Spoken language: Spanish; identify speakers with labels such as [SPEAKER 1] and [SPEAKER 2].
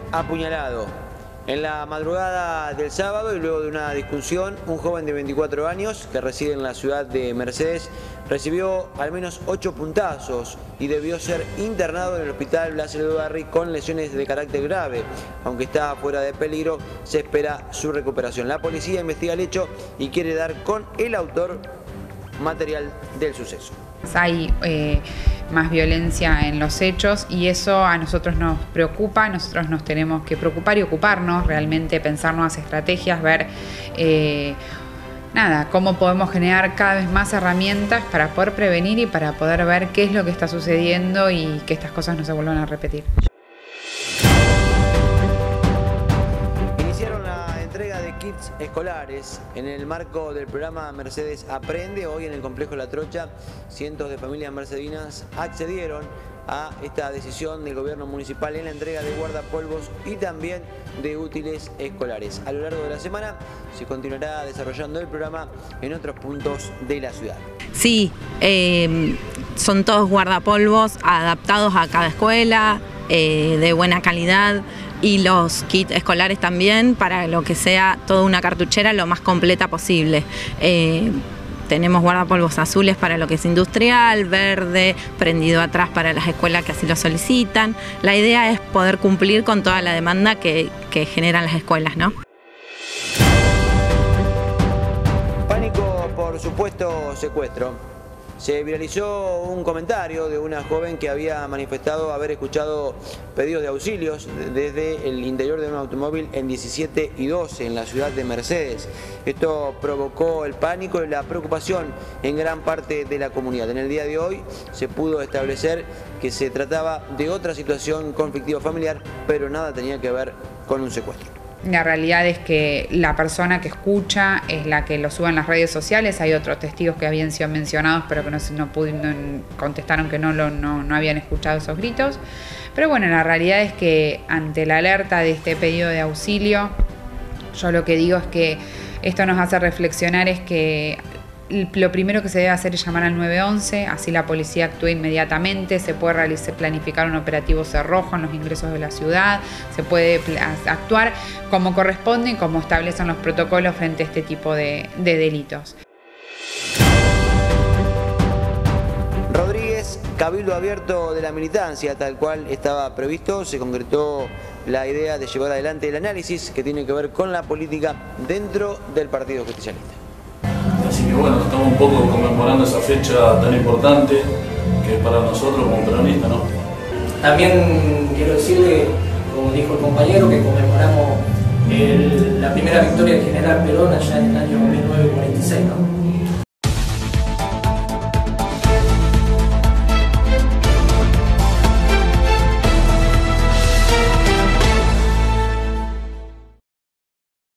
[SPEAKER 1] apuñalado. En la madrugada del sábado y luego de una discusión, un joven de 24 años que reside en la ciudad de Mercedes recibió al menos 8 puntazos y debió ser internado en el hospital Blas Echeverri con lesiones de carácter grave. Aunque está fuera de peligro, se espera su recuperación. La policía investiga el hecho y quiere dar con el autor material del suceso.
[SPEAKER 2] Hay más violencia en los hechos y eso a nosotros nos preocupa. Nosotros nos tenemos que preocupar y ocuparnos, realmente pensar nuevas estrategias, ver cómo podemos generar cada vez más herramientas para poder prevenir y para poder ver qué es lo que está sucediendo y que estas cosas no se vuelvan a repetir.
[SPEAKER 1] Kits escolares en el marco del programa Mercedes Aprende. Hoy en el complejo La Trocha, cientos de familias mercedinas accedieron a esta decisión del gobierno municipal en la entrega de guardapolvos y también de útiles escolares. A lo largo de la semana se continuará desarrollando el programa en otros puntos de la ciudad.
[SPEAKER 3] Sí, son todos guardapolvos adaptados a cada escuela, de buena calidad. Y los kits escolares también, para lo que sea toda una cartuchera lo más completa posible. Tenemos guardapolvos azules para lo que es industrial, verde, prendido atrás para las escuelas que así lo solicitan. La idea es poder cumplir con toda la demanda que generan las escuelas, ¿no?
[SPEAKER 1] Pánico por supuesto secuestro. Se viralizó un comentario de una joven que había manifestado haber escuchado pedidos de auxilios desde el interior de un automóvil en 17 y 12 en la ciudad de Mercedes. Esto provocó el pánico y la preocupación en gran parte de la comunidad. En el día de hoy se pudo establecer que se trataba de otra situación conflictiva familiar, pero nada tenía que ver con un secuestro.
[SPEAKER 2] La realidad es que la persona que escucha es la que lo sube en las redes sociales. Hay otros testigos que habían sido mencionados, pero que contestaron que no habían escuchado esos gritos. Pero bueno, la realidad es que ante la alerta de este pedido de auxilio, yo lo que digo es que esto nos hace reflexionar es que lo primero que se debe hacer es llamar al 911, así la policía actúa inmediatamente, se puede planificar un operativo cerrojo en los ingresos de la ciudad, se puede actuar como corresponde y como establecen los protocolos frente a este tipo de delitos.
[SPEAKER 1] Rodríguez, cabildo abierto de la militancia, tal cual estaba previsto, se concretó la idea de llevar adelante el análisis que tiene que ver con la política dentro del Partido Justicialista.
[SPEAKER 4] Así que bueno, estamos un poco conmemorando esa fecha tan importante que es para nosotros como peronistas, ¿no?
[SPEAKER 5] También quiero decirle, como dijo el compañero, que conmemoramos la primera victoria del general Perón allá en el año 1946, ¿no?